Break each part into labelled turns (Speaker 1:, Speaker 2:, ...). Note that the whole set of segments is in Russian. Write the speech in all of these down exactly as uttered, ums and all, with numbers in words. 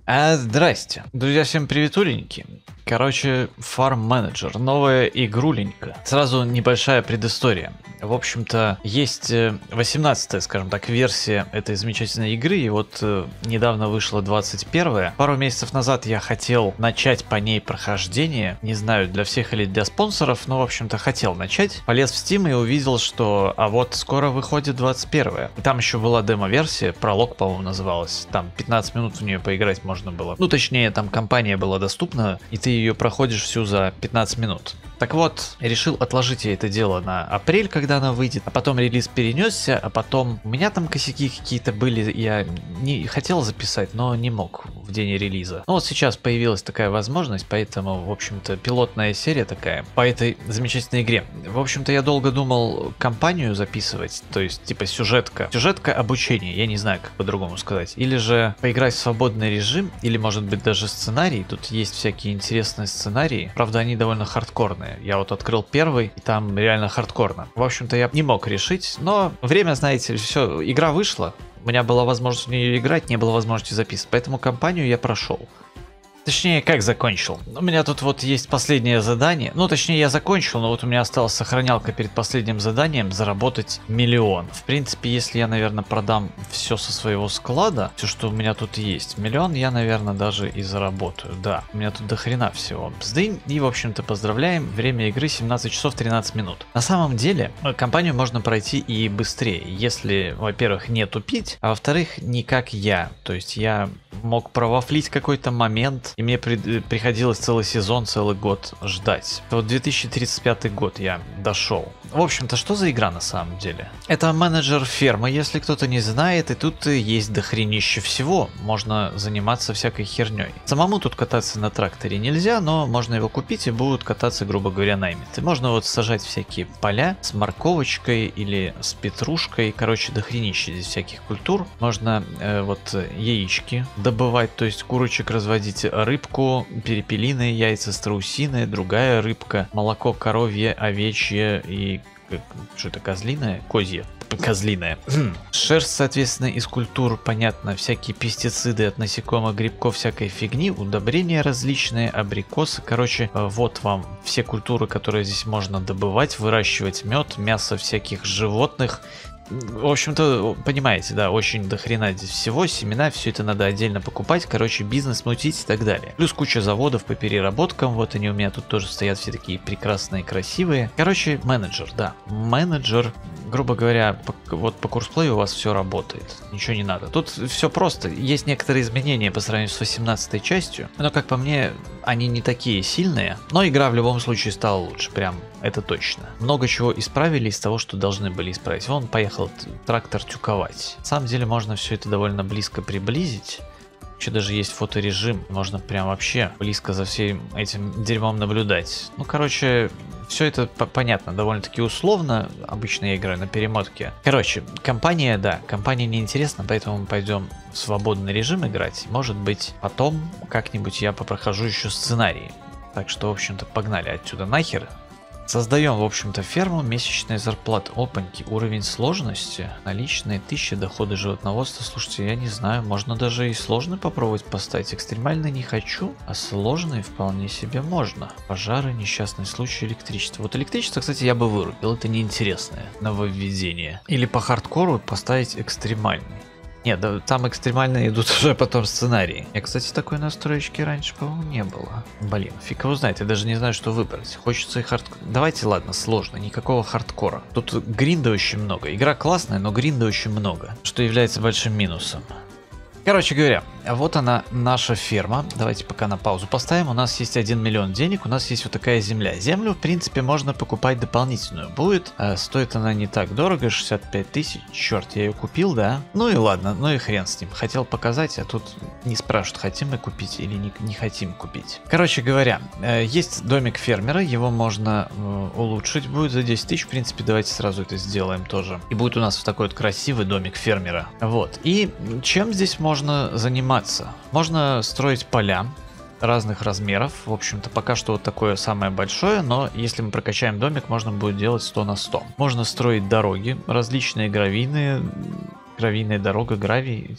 Speaker 1: А, здрасте. Друзья, всем приветуленьки. Короче, Farm Manager, новая игруленька. Сразу небольшая предыстория. В общем-то, есть восемнадцатая, скажем так, версия этой замечательной игры, и вот э, недавно вышла двадцать первая. Пару месяцев назад я хотел начать по ней прохождение, не знаю, для всех или для спонсоров, но, в общем-то, хотел начать. Полез в Steam и увидел, что, а вот скоро выходит двадцать первая. Там еще была демо-версия, пролог, по-моему, называлась. Там пятнадцать минут в нее поиграть можно было. Ну, точнее, там кампания была доступна, и ты ее проходишь всю за пятнадцать минут. Так вот, решил отложить я это дело на апрель, когда она выйдет, а потом релиз перенесся, а потом у меня там косяки какие-то были, я не хотел записать, но не мог в день релиза. Ну вот сейчас появилась такая возможность, поэтому, в общем-то, пилотная серия такая по этой замечательной игре. В общем-то, я долго думал кампанию записывать, то есть типа сюжетка. Сюжетка обучения, я не знаю, как по-другому сказать. Или же поиграть в свободный режим, или может быть даже сценарий. Тут есть всякие интересные сценарии, правда они довольно хардкорные. Я вот открыл первый, и там реально хардкорно. В общем-то, я не мог решить, но время, знаете, все, игра вышла. У меня была возможность в нее играть, не было возможности записывать, поэтому кампанию я прошел. Точнее, как закончил. У меня тут вот есть последнее задание. Ну, точнее, я закончил, но вот у меня осталась сохранялка перед последним заданием заработать миллион. В принципе, если я, наверное, продам все со своего склада, все, что у меня тут есть, миллион я, наверное, даже и заработаю. Да, у меня тут до хрена всего. Бздынь. И, в общем-то, поздравляем. Время игры семнадцать часов тринадцать минут. На самом деле, кампанию можно пройти и быстрее, если, во-первых, не тупить, а во-вторых, не как я. То есть я мог провафлить какой-то момент, и мне при приходилось целый сезон, целый год ждать. Вот две тысячи тридцать пятый год я дошел. В общем-то, что за игра на самом деле? Это менеджер фермы, если кто-то не знает, и тут есть дохренище всего. Можно заниматься всякой херней. Самому тут кататься на тракторе нельзя, но можно его купить и будут кататься, грубо говоря, наймиты. Можно вот сажать всякие поля с морковочкой или с петрушкой. Короче, дохренище здесь всяких культур. Можно э, вот яички добывать, то есть курочек разводить, рыбку, перепелиные яйца, страусиные, другая рыбка, молоко коровье, овечье и что это, козлиное? Козье. Козлиная. Шерсть, соответственно, из культур, понятно, всякие пестициды от насекомых, грибков, всякой фигни, удобрения различные, абрикосы. Короче, вот вам все культуры, которые здесь можно добывать, выращивать мед, мясо всяких животных. В общем-то, понимаете, да, очень дохрена здесь всего, семена, все это надо отдельно покупать, короче, бизнес мутить и так далее. Плюс куча заводов по переработкам, вот они у меня тут тоже стоят, все такие прекрасные, красивые. Короче, менеджер, да, менеджер, грубо говоря, по, вот по курсплею у вас все работает, ничего не надо. Тут все просто, есть некоторые изменения по сравнению с восемнадцатой частью, но, как по мне, они не такие сильные, но игра в любом случае стала лучше, прям, это точно. Много чего исправили из того, что должны были исправить. Вон, поехал трактор тюковать. На самом деле можно все это довольно близко приблизить. Еще даже есть фоторежим, можно прям вообще близко за всем этим дерьмом наблюдать. Ну, короче, все это понятно, довольно-таки условно. Обычно я играю на перемотке. Короче, компания, да, компания неинтересна, поэтому мы пойдем в свободный режим играть. Может быть, потом как-нибудь я попрохожу еще сценарии. Так что, в общем-то, погнали отсюда нахер. Создаем, в общем-то, ферму, месячная зарплата. Опаньки, уровень сложности, наличные, тысячи, доходы животноводства. Слушайте, я не знаю, можно даже и сложный попробовать поставить. Экстремальный не хочу, а сложный вполне себе можно. Пожары, несчастный случай, электричество. Вот электричество, кстати, я бы вырубил, это неинтересное нововведение. Или по хардкору поставить экстремальный. Нет, да, там экстремально идут уже потом сценарии. Я, кстати, такой настроечки раньше, по-моему, не было. Блин, фиг его знает, я даже не знаю, что выбрать. Хочется и хардкор. Давайте, ладно, сложно, никакого хардкора. Тут гринда очень много. Игра классная, но гринда очень много, что является большим минусом. Короче говоря, вот она, наша ферма. Давайте пока на паузу поставим. У нас есть один миллион денег, у нас есть вот такая земля. Землю, в принципе, можно покупать дополнительную. Будет, а стоит она не так дорого, шестьдесят пять тысяч. Черт, я ее купил, да? Ну и ладно, ну и хрен с ним. Хотел показать, а тут не спрашивают, хотим мы купить или не, не хотим купить. Короче говоря, есть домик фермера, его можно улучшить будет за десять тысяч. В принципе, давайте сразу это сделаем тоже. И будет у нас вот такой вот красивый домик фермера. Вот. И чем здесь можно можно заниматься? Можно строить поля разных размеров. В общем-то, пока что вот такое самое большое, но если мы прокачаем домик, можно будет делать сто на сто. Можно строить дороги, различные гравийные, гравийная дорога, гравий,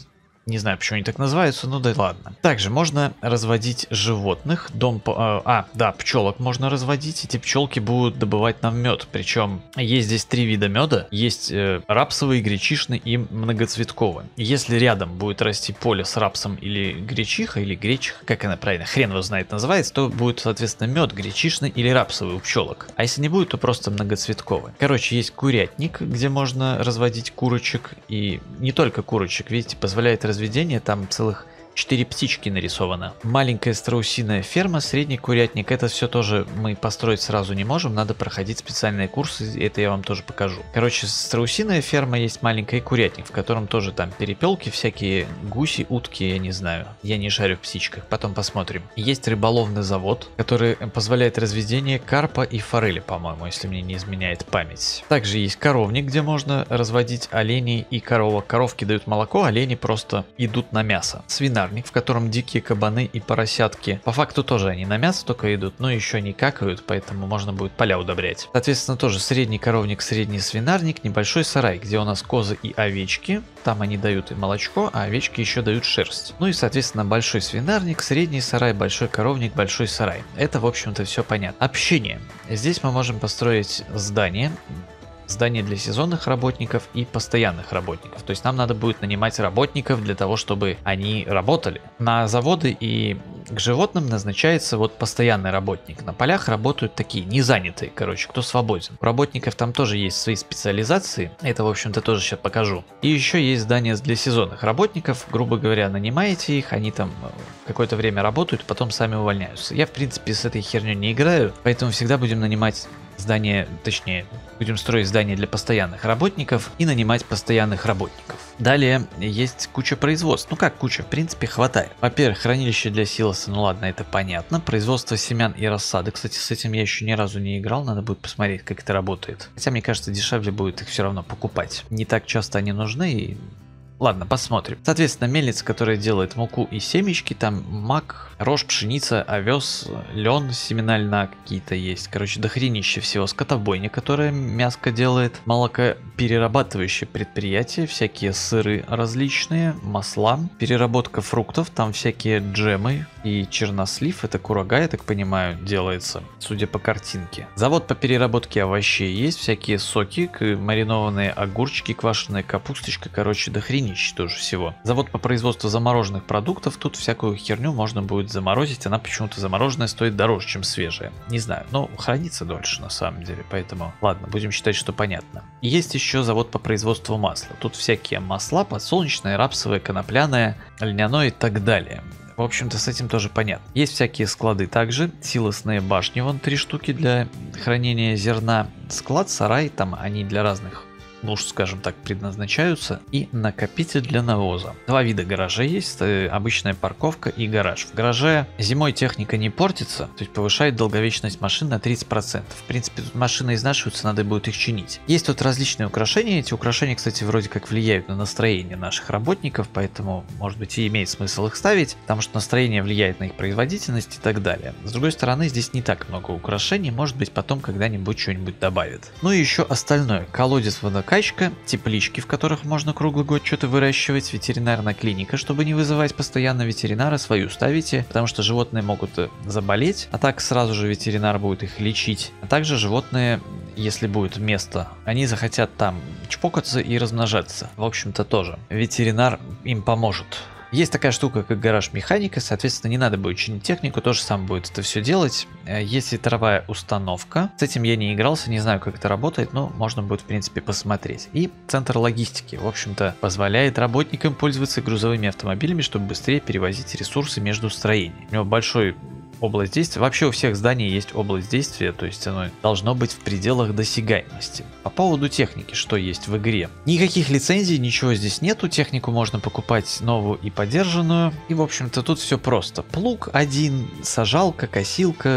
Speaker 1: Не знаю, почему они так называются, ну да ладно. Также можно разводить животных. Дом... по- А, да, пчелок можно разводить. Эти пчелки будут добывать нам мед. Причем есть здесь три вида меда. Есть э, рапсовый, гречишный и многоцветковый. Если рядом будет расти поле с рапсом или гречиха, или гречиха, как она правильно, хрен его знает, называется, то будет, соответственно, мед гречишный или рапсовый у пчелок. А если не будет, то просто многоцветковый. Короче, есть курятник, где можно разводить курочек. И не только курочек, видите, позволяет разведение, там целых четыре птички нарисовано. Маленькая страусиная ферма, средний курятник, это все тоже мы построить сразу не можем, надо проходить специальные курсы, это я вам тоже покажу. Короче, страусиная ферма есть, маленькая, и курятник, в котором тоже там перепелки, всякие гуси, утки, я не знаю, я не шарю в птичках, потом посмотрим. Есть рыболовный завод, который позволяет разведение карпа и форели, по-моему, если мне не изменяет память. Также есть коровник, где можно разводить оленей и коровок. Коровки дают молоко, олени просто идут на мясо. Свинарник, в котором дикие кабаны и поросятки. По факту тоже они на мясо только идут, но еще не какают, поэтому можно будет поля удобрять. Соответственно, тоже средний коровник, средний свинарник, небольшой сарай, где у нас козы и овечки. Там они дают и молочко, а овечки еще дают шерсть. Ну и, соответственно, большой свинарник, средний сарай, большой коровник, большой сарай. Это, в общем-то, все понятно. Общение. Здесь мы можем построить здание. Здание для сезонных работников и постоянных работников. То есть нам надо будет нанимать работников для того, чтобы они работали. На заводы и к животным назначается вот постоянный работник. На полях работают такие незанятые, короче, кто свободен. У работников там тоже есть свои специализации. Это, в общем-то, тоже сейчас покажу. И еще есть здание для сезонных работников. Грубо говоря, нанимаете их, они там какое-то время работают, потом сами увольняются. Я, в принципе, с этой херней не играю, поэтому всегда будем нанимать здание, точнее, будем строить здание для постоянных работников и нанимать постоянных работников. Далее есть куча производств. Ну как куча? В принципе, хватает. Во-первых, хранилище для силоса, ну ладно, это понятно. Производство семян и рассады. Кстати, с этим я еще ни разу не играл, надо будет посмотреть, как это работает. Хотя, мне кажется, дешевле будет их все равно покупать. Не так часто они нужны и... Ладно, посмотрим. Соответственно, мельница, которая делает муку и семечки, там мак, рожь, пшеница, овес, лен, семена льна какие-то есть. Короче, дохренище всего. Скотобойня, которая мяско делает, молокоперерабатывающее предприятие, всякие сыры различные, масла, переработка фруктов, там всякие джемы и чернослив, это курага, я так понимаю, делается, судя по картинке. Завод по переработке овощей есть, всякие соки, маринованные огурчики, квашеная капусточка, короче, дохренище тоже всего. Завод по производству замороженных продуктов, тут всякую херню можно будет заморозить, она почему-то замороженная стоит дороже, чем свежая. Не знаю, но хранится дольше на самом деле, поэтому ладно, будем считать, что понятно. И есть еще завод по производству масла. Тут всякие масла, подсолнечное, рапсовое, конопляное, льняное и так далее. В общем-то, с этим тоже понятно. Есть всякие склады также, силосные башни, вон три штуки для хранения зерна. Склад, сарай, там они для разных нужд, скажем так, предназначаются, и накопитель для навоза. Два вида гаражей есть, обычная парковка и гараж. В гараже зимой техника не портится, то есть повышает долговечность машин на тридцать процентов. В принципе, тут машины изнашиваются, надо будет их чинить. Есть тут различные украшения, эти украшения, кстати, вроде как влияют на настроение наших работников, поэтому, может быть, и имеет смысл их ставить, потому что настроение влияет на их производительность и так далее. С другой стороны, здесь не так много украшений, может быть, потом когда-нибудь что-нибудь добавят. Ну и еще остальное. Колодец, водокачка, теплички, в которых можно круглый год что-то выращивать, ветеринарная клиника, чтобы не вызывать постоянно ветеринара, свою ставите, потому что животные могут заболеть, а так сразу же ветеринар будет их лечить. А также животные, если будет место, они захотят там чпокаться и размножаться. В общем-то тоже. Ветеринар им поможет. Есть такая штука, как гараж механика, соответственно, не надо будет чинить технику, тоже сам будет это все делать. Есть ветровая установка, с этим я не игрался, не знаю, как это работает, но можно будет, в принципе, посмотреть. И центр логистики, в общем-то, позволяет работникам пользоваться грузовыми автомобилями, чтобы быстрее перевозить ресурсы между строениями. У него большой область действия. Вообще у всех зданий есть область действия, то есть оно должно быть в пределах досягаемости. По поводу техники, что есть в игре. Никаких лицензий, ничего здесь нету, технику можно покупать новую и подержанную. И в общем-то тут все просто. Плуг один, сажалка, косилка,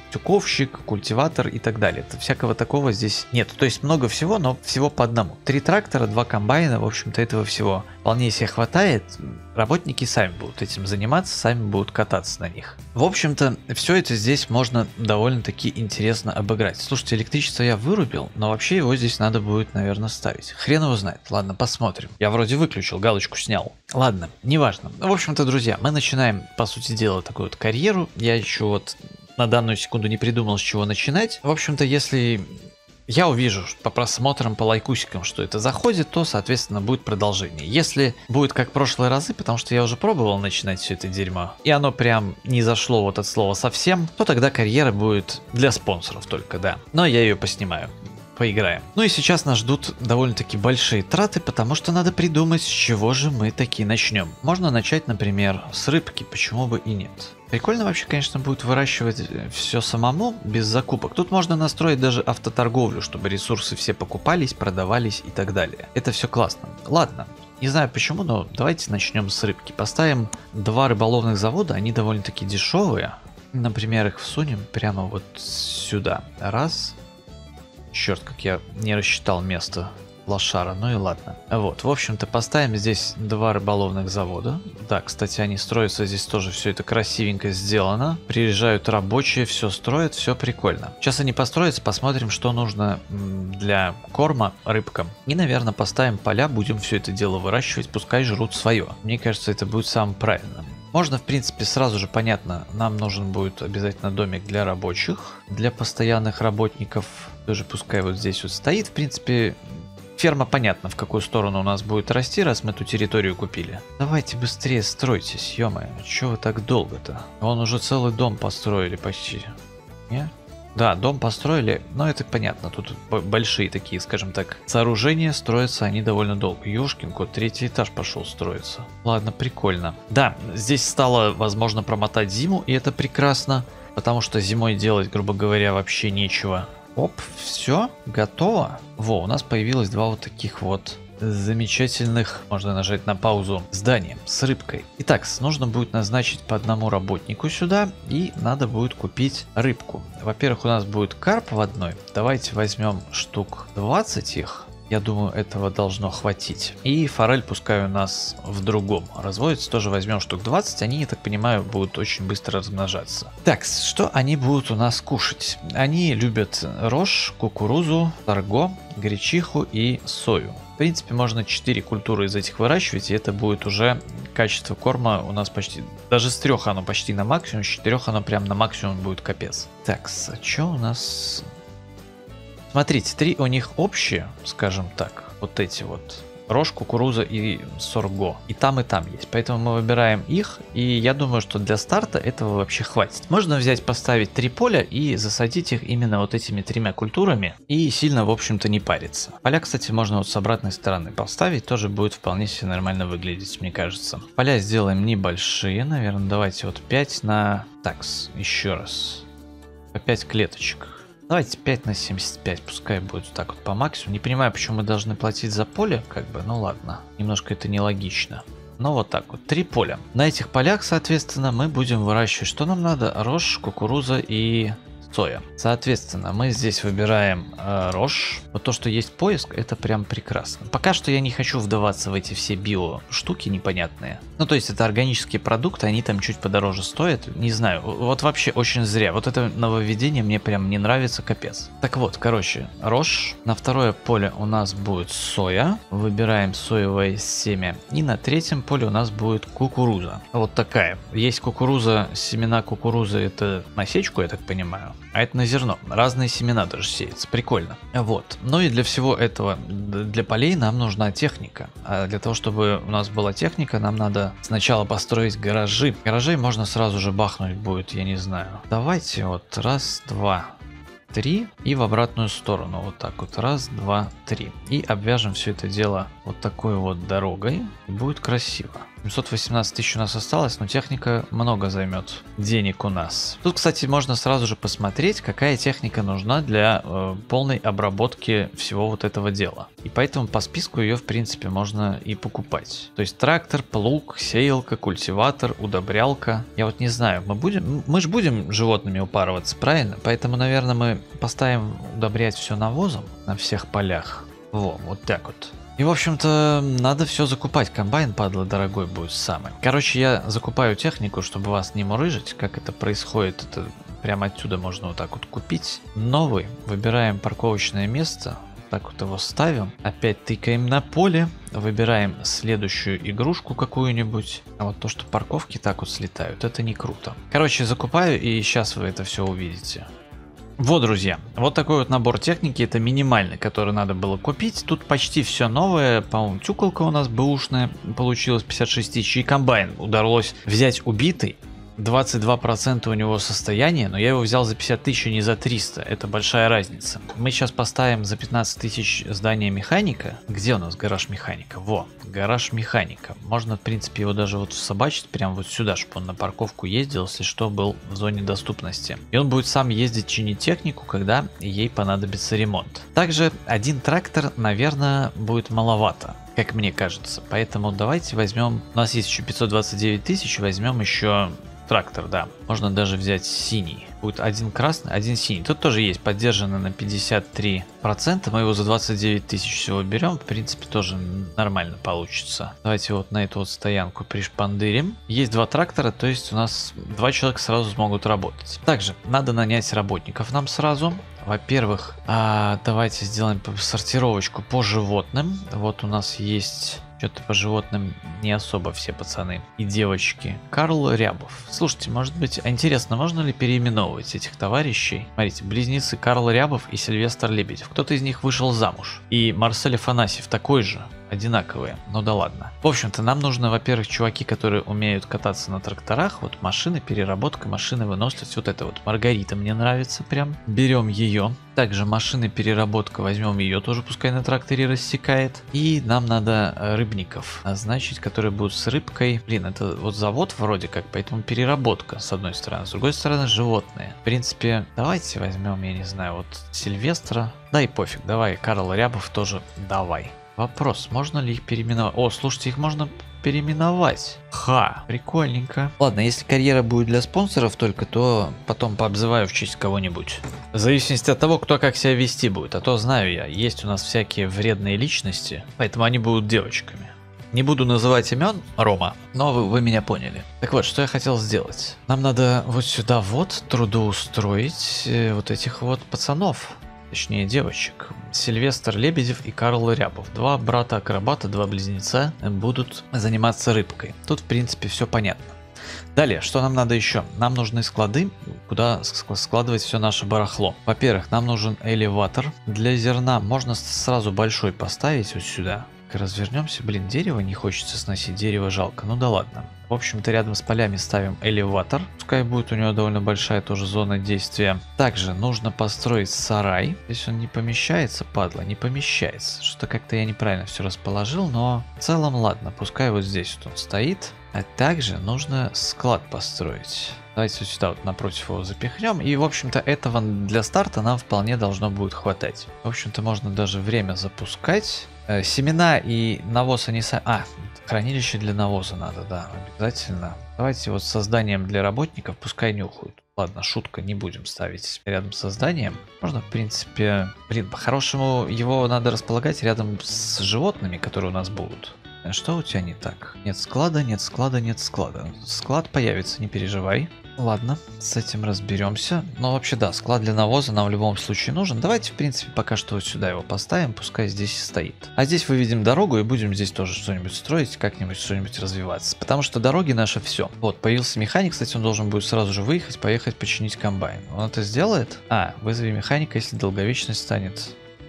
Speaker 1: тюковщик, культиватор и так далее. Это всякого такого здесь нет. То есть много всего, но всего по одному. Три трактора, два комбайна, в общем-то этого всего вполне себе хватает. Работники сами будут этим заниматься, сами будут кататься на них. В общем-то, все это здесь можно довольно-таки интересно обыграть. Слушайте, электричество я вырубил, но вообще его здесь надо будет, наверное, ставить. Хрен его знает. Ладно, посмотрим. Я вроде выключил, галочку снял. Ладно, неважно. В общем-то, друзья, мы начинаем, по сути дела, такую вот карьеру. Я еще вот на данную секунду не придумал, с чего начинать. В общем-то, если я увижу по просмотрам, по лайкусикам, что это заходит, то, соответственно, будет продолжение. Если будет как в прошлые разы, потому что я уже пробовал начинать все это дерьмо, и оно прям не зашло вот от слова совсем, то тогда карьера будет для спонсоров только, да. Но я ее поснимаю. Поиграем. Ну и сейчас нас ждут довольно-таки большие траты, потому что надо придумать, с чего же мы таки начнем. Можно начать, например, с рыбки, почему бы и нет. Прикольно вообще, конечно, будет выращивать все самому, без закупок. Тут можно настроить даже автоторговлю, чтобы ресурсы все покупались, продавались и так далее. Это все классно. Ладно. Не знаю почему, но давайте начнем с рыбки. Поставим два рыболовных завода, они довольно-таки дешевые. Например, их всунем прямо вот сюда. Раз. Черт, как я не рассчитал место лошара, ну и ладно. Вот, в общем-то, поставим здесь два рыболовных завода. Да, кстати, они строятся, здесь тоже все это красивенько сделано. Приезжают рабочие, все строят, все прикольно. Сейчас они построятся, посмотрим, что нужно для корма рыбкам. И, наверное, поставим поля, будем все это дело выращивать, пускай жрут свое. Мне кажется, это будет самым правильным. Можно, в принципе, сразу же понятно, нам нужен будет обязательно домик для рабочих, для постоянных работников. Тоже пускай вот здесь вот стоит. В принципе, ферма понятно, в какую сторону у нас будет расти, раз мы эту территорию купили. Давайте быстрее стройтесь, ё-моё, чё вы так долго-то? Вон уже целый дом построили почти. Не? Да, дом построили, но это понятно, тут большие такие, скажем так, сооружения, строятся они довольно долго. Ёшкин кот, третий этаж пошел строиться. Ладно, прикольно. Да, здесь стало возможно промотать зиму, и это прекрасно, потому что зимой делать, грубо говоря, вообще нечего. Оп, все, готово. Во, у нас появилось два вот таких вот замечательных, можно нажать на паузу, здания с рыбкой. Итак, нужно будет назначить по одному работнику сюда, и надо будет купить рыбку. Во-первых, у нас будет карп в одной. Давайте возьмем штук двадцать их. Я думаю, этого должно хватить. И форель пускай у нас в другом разводится. Тоже возьмем штук двадцать. Они, я так понимаю, будут очень быстро размножаться. Так, что они будут у нас кушать? Они любят рожь, кукурузу, сорго, гречиху и сою. В принципе, можно четыре культуры из этих выращивать, и это будет уже качество корма у нас почти... Даже с трех оно почти на максимум, с четырех оно прям на максимум будет капец. Так, а что у нас... Смотрите, три у них общие, скажем так, вот эти вот. Рожь, кукуруза и сорго. И там, и там есть. Поэтому мы выбираем их. И я думаю, что для старта этого вообще хватит. Можно взять, поставить три поля и засадить их именно вот этими тремя культурами. И сильно, в общем-то, не париться. Поля, кстати, можно вот с обратной стороны поставить. Тоже будет вполне себе нормально выглядеть, мне кажется. Поля сделаем небольшие. Наверное, давайте вот пять на... Такс, еще раз. По пять клеточек. Давайте пять на семьдесят пять, пускай будет так вот по максимуму. Не понимаю, почему мы должны платить за поле, как бы, ну ладно. Немножко это нелогично. Но вот так вот, три поля. На этих полях, соответственно, мы будем выращивать, что нам надо? Рожь, кукуруза и соя. Соответственно, мы здесь выбираем э, рожь. Вот то, что есть поиск, это прям прекрасно. Пока что я не хочу вдаваться в эти все био штуки непонятные. Ну, то есть это органические продукты, они там чуть подороже стоят. Не знаю, вот вообще очень зря. Вот это нововведение мне прям не нравится, капец. Так вот, короче, рожь. На второе поле у нас будет соя. Выбираем соевое семя. И на третьем поле у нас будет кукуруза. Вот такая. Есть кукуруза, семена кукурузы, это на сечку, я так понимаю. А это на зерно. Разные семена даже сеются. Прикольно. Вот. Ну и для всего этого, для полей нам нужна техника. А для того, чтобы у нас была техника, нам надо сначала построить гаражи. Гаражей можно сразу же бахнуть будет, я не знаю. Давайте вот раз, два, три и в обратную сторону. Вот так вот. Раз, два, три. И обвяжем все это дело вот такой вот дорогой. И будет красиво. семьсот восемнадцать тысяч у нас осталось, но техника много займет денег у нас. Тут, кстати, можно сразу же посмотреть, какая техника нужна для э, полной обработки всего вот этого дела. И поэтому по списку ее, в принципе, можно и покупать. То есть трактор, плуг, сеялка, культиватор, удобрялка. Я вот не знаю, мы будем, мы же будем животными упарываться, правильно? Поэтому, наверное, мы поставим удобрять все навозом на всех полях. Во, вот так вот. И, в общем-то, надо все закупать. Комбайн, падла, дорогой будет самый. Короче, я закупаю технику, чтобы вас не мурыжить. Как это происходит, это прямо отсюда можно вот так вот купить. Новый. Выбираем парковочное место. Так вот его ставим. Опять тыкаем на поле. Выбираем следующую игрушку какую-нибудь. А вот то, что парковки так вот слетают, это не круто. Короче, закупаю, и сейчас вы это все увидите. Вот, друзья, вот такой вот набор техники, это минимальный, который надо было купить. Тут почти все новое, по-моему, тюкалка у нас бэушная получилась пятьдесят шесть тысяч, и комбайн удалось взять убитый. двадцать два процента у него состояние, но я его взял за пятьдесят тысяч, а не за триста. Это большая разница. Мы сейчас поставим за пятнадцать тысяч здание механика. Где у нас гараж механика? Во, гараж механика. Можно, в принципе, его даже вот собачить прямо вот сюда, чтобы он на парковку ездил, если что, был в зоне доступности. И он будет сам ездить чинить технику, когда ей понадобится ремонт. Также один трактор, наверное, будет маловато, как мне кажется. Поэтому давайте возьмем... У нас есть еще пятьсот двадцать девять тысяч, возьмем еще... трактор, да. Можно даже взять синий. Будет один красный, один синий. Тут тоже есть поддержано на пятьдесят три процента. Мы его за двадцать девять тысяч всего берем. В принципе, тоже нормально получится. Давайте вот на эту вот стоянку пришпандырим. Есть два трактора, то есть у нас два человека сразу смогут работать. Также надо нанять работников нам сразу. Во-первых, а, давайте сделаем сортировочку по животным. Вот у нас есть... Что-то по животным не особо все пацаны и девочки. Карл Рябов. Слушайте, может быть, интересно, можно ли переименовывать этих товарищей? Смотрите, близнецы Карл Рябов и Сильвестр Лебедев. Кто-то из них вышел замуж. И Марсель Афанасьев такой же. Одинаковые, ну да ладно. В общем-то, нам нужно, во-первых, чуваки, которые умеют кататься на тракторах. Вот машины, переработка, машины, выносливость. Вот это вот Маргарита мне нравится прям. Берем ее. Также машины, переработка, возьмем ее тоже, пускай на тракторе рассекает. И нам надо рыбников назначить, которые будут с рыбкой. Блин, это вот завод вроде как, поэтому переработка с одной стороны. С другой стороны, животные. В принципе, давайте возьмем, я не знаю, вот Сильвестра. Да и пофиг, давай, Карл Рябов тоже давай. Вопрос, можно ли их переименовать? О, слушайте, их можно переименовать. Ха, прикольненько. Ладно, если карьера будет для спонсоров только, то потом пообзываю в честь кого-нибудь. В зависимости от того, кто как себя вести будет. А то знаю я, есть у нас всякие вредные личности, поэтому они будут девочками. Не буду называть имен, Рома, но вы, вы меня поняли. Так вот, что я хотел сделать. Нам надо вот сюда вот трудоустроить э, вот этих вот пацанов. Точнее, девочек. Сильвестр Лебедев и Карл Рябов. Два брата-акробата, два близнеца будут заниматься рыбкой. Тут, в принципе, все понятно. Далее, что нам надо еще? Нам нужны склады, куда складывать все наше барахло. Во-первых, нам нужен элеватор. Для зерна можно сразу большой поставить вот сюда. Развернемся. Блин, дерево не хочется сносить, дерево жалко. Ну да ладно. В общем-то, рядом с полями ставим элеватор. Пускай будет у него довольно большая тоже зона действия. Также нужно построить сарай. Здесь он не помещается, падла, не помещается. Что-то как-то я неправильно все расположил, но в целом ладно, пускай вот здесь вот он стоит. А также нужно склад построить. Давайте вот сюда вот напротив его запихнем. И, в общем-то, этого для старта нам вполне должно будет хватать. В общем-то, можно даже время запускать. Э, семена и навоз они сами... А, хранилище для навоза надо, да, обязательно. Давайте вот с созданием для работников пускай нюхают. Ладно, шутка, не будем ставить рядом с созданием. Можно, в принципе... Блин, по-хорошему его надо располагать рядом с животными, которые у нас будут. Что у тебя не так? Нет склада, нет склада, нет склада. Склад появится, не переживай. Ладно, с этим разберемся. Но вообще да, склад для навоза нам в любом случае нужен. Давайте, в принципе, пока что вот сюда его поставим, пускай здесь и стоит. А здесь выведем дорогу и будем здесь тоже что-нибудь строить, как-нибудь что-нибудь развиваться. Потому что дороги наше все. Вот, появился механик, кстати, он должен будет сразу же выехать, поехать починить комбайн. Он это сделает? А, вызови механика, если долговечность станет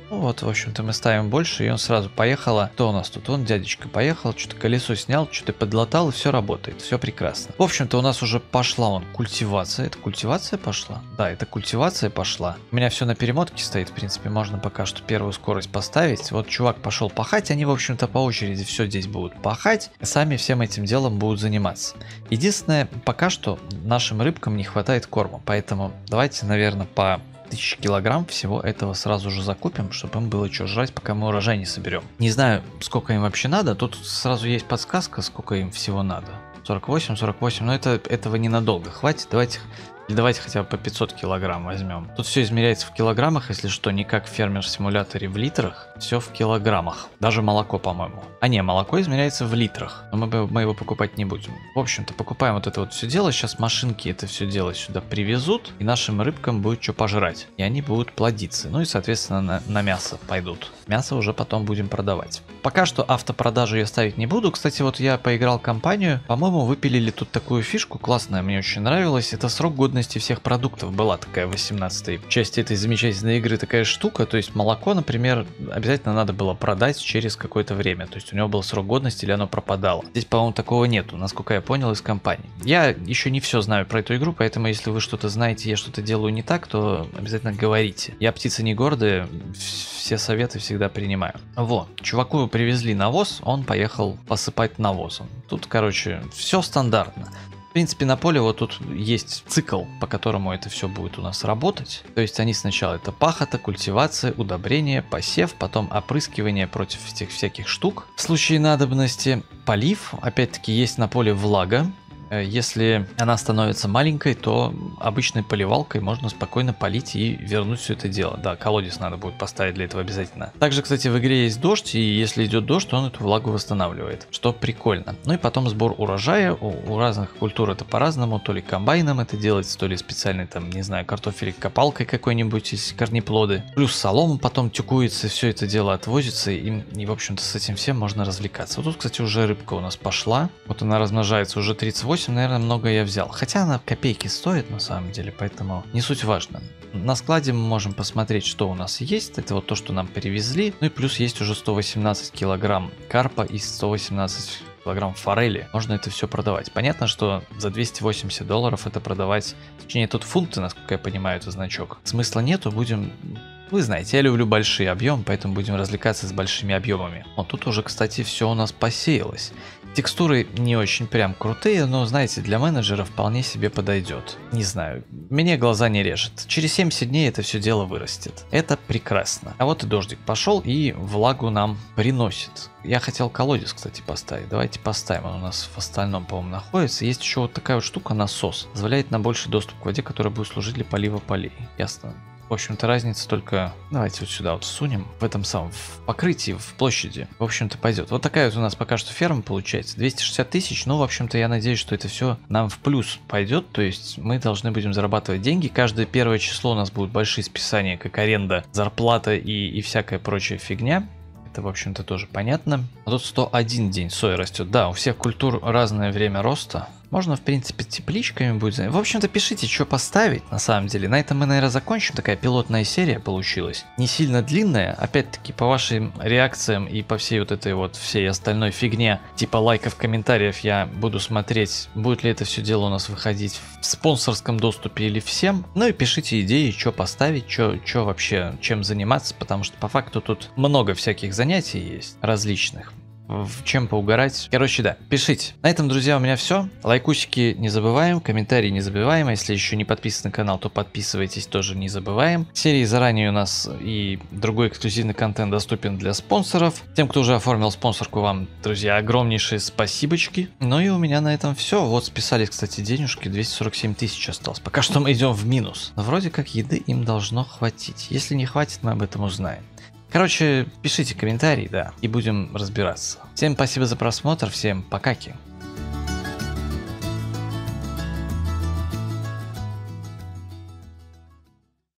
Speaker 1: Ну вот, в общем-то, мы ставим больше, и он сразу поехало. Кто у нас тут? Вон дядечка поехал, что-то колесо снял, что-то подлатал, и все работает, все прекрасно. В общем-то, у нас уже пошла он культивация. Это культивация пошла? Да, это культивация пошла. У меня все на перемотке стоит, в принципе, можно пока что первую скорость поставить. Вот чувак пошел пахать, они, в общем-то, по очереди все здесь будут пахать, сами всем этим делом будут заниматься. Единственное, пока что нашим рыбкам не хватает корма, поэтому давайте, наверное, по тысячи килограмм всего этого сразу же закупим, чтобы им было что жрать, пока мы урожай не соберем. Не знаю, сколько им вообще надо, тут сразу есть подсказка, сколько им всего надо. сорок восемь, сорок восемь, но это, этого ненадолго хватит, давайте... Или давайте хотя бы по пятьсот килограмм возьмем. Тут все измеряется в килограммах, если что, не как в фермер-симуляторе в литрах, все в килограммах. Даже молоко, по-моему. А не, молоко измеряется в литрах, но мы, мы его покупать не будем. В общем-то, покупаем вот это вот все дело, сейчас машинки это все дело сюда привезут, и нашим рыбкам будет что пожрать. И они будут плодиться, ну и, соответственно, на, на мясо пойдут. Мясо уже потом будем продавать. Пока что автопродажу я ставить не буду. Кстати, вот я поиграл компанию, по-моему, выпилили тут такую фишку, классная, мне очень нравилась. Это срок годности всех продуктов, была такая в восемнадцатой части этой замечательной игры такая штука, то есть молоко, например, обязательно надо было продать через какое-то время, то есть у него был срок годности или оно пропадало. Здесь, по-моему, такого нету, насколько я понял из компании. Я еще не все знаю про эту игру, поэтому если вы что-то знаете, я что-то делаю не так, то обязательно говорите. Я птица не гордая, все советы всегда принимаю. Вот, чуваку привезли навоз, он поехал посыпать навозом. Тут, короче, все стандартно. В принципе, на поле вот тут есть цикл, по которому это все будет у нас работать. То есть они сначала это пахота, культивация, удобрение, посев, потом опрыскивание против этих всяких штук. В случае надобности полив, опять-таки есть на поле влага. Если она становится маленькой, то обычной поливалкой можно спокойно полить и вернуть все это дело. Да, колодец надо будет поставить для этого обязательно. Также, кстати, в игре есть дождь, и если идет дождь, то он эту влагу восстанавливает, что прикольно. Ну и потом сбор урожая. У, у разных культур это по-разному, то ли комбайном это делается, то ли специальной там, не знаю, картофель копалкой какой-нибудь из корнеплоды. Плюс солома потом тюкуется, все это дело отвозится, и, и в общем-то с этим всем можно развлекаться. Вот тут, кстати, уже рыбка у нас пошла. Вот она размножается уже тридцать восемь. Наверное, много я взял. Хотя она копейки стоит на самом деле, поэтому не суть важно. На складе мы можем посмотреть, что у нас есть. Это вот то, что нам привезли. Ну и плюс есть уже сто восемнадцать килограмм карпа и сто восемнадцать килограмм форели. Можно это все продавать. Понятно, что за двести восемьдесят долларов это продавать. Точнее, тут фунты, насколько я понимаю, это значок. Смысла нету, будем... Вы знаете, я люблю большие объемы, поэтому будем развлекаться с большими объемами. Вот тут уже, кстати, все у нас посеялось. Текстуры не очень прям крутые, но, знаете, для менеджера вполне себе подойдет. Не знаю, мне глаза не режет. Через семьдесят дней это все дело вырастет. Это прекрасно. А вот и дождик пошел и влагу нам приносит. Я хотел колодец, кстати, поставить. Давайте поставим. Он у нас в остальном, по-моему, находится. Есть еще вот такая вот штука, насос. Позволяет нам больше доступ к воде, которая будет служить для полива полей. Ясно. В общем-то, разница только... Давайте вот сюда вот всунем. В этом самом, в покрытии, в площади. В общем-то, пойдет. Вот такая вот у нас пока что ферма получается. двести шестьдесят тысяч. Ну, в общем-то, я надеюсь, что это все нам в плюс пойдет. То есть мы должны будем зарабатывать деньги. Каждое первое число у нас будут большие списания, как аренда, зарплата и, и всякая прочая фигня. Это, в общем-то, тоже понятно. А тут сто один день соя растет. Да, у всех культур разное время роста. Можно, в принципе, тепличками будет. В общем-то, пишите, что поставить, на самом деле. На этом мы, наверное, закончим. Такая пилотная серия получилась. Не сильно длинная. Опять-таки, по вашим реакциям и по всей вот этой вот всей остальной фигне, типа лайков, комментариев, я буду смотреть, будет ли это все дело у нас выходить в спонсорском доступе или всем. Ну и пишите идеи, что поставить, что вообще, чем заниматься, потому что по факту тут много всяких занятий есть, различных. В чем поугарать. Короче, да, пишите. На этом, друзья, у меня все. Лайкусики не забываем, комментарии не забываем. Если еще не подписан на канал, то подписывайтесь, тоже не забываем. Серии заранее у нас и другой эксклюзивный контент доступен для спонсоров. Тем, кто уже оформил спонсорку, вам, друзья, огромнейшие спасибочки. Ну и у меня на этом все. Вот списались, кстати, денежки. двести сорок семь тысяч осталось. Пока что мы идем в минус. Но вроде как еды им должно хватить. Если не хватит, мы об этом узнаем. Короче, пишите комментарии, да, и будем разбираться. Всем спасибо за просмотр, всем покаки.